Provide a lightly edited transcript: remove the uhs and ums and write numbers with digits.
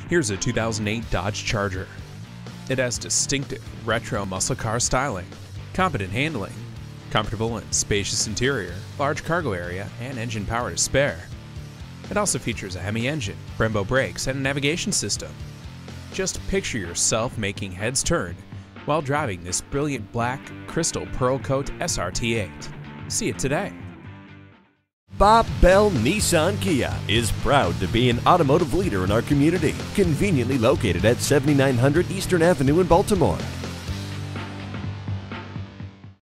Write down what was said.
Here's a 2008 Dodge Charger. It has distinctive retro muscle car styling, competent handling, comfortable and spacious interior, large cargo area, and engine power to spare. It also features a Hemi engine, Brembo brakes, and a navigation system. Just picture yourself making heads turn while driving this Brilliant Black Crystal Pearlcoat SRT8. See it today. Bob Bell Nissan Kia is proud to be an automotive leader in our community, conveniently located at 7900 Eastern Avenue in Baltimore.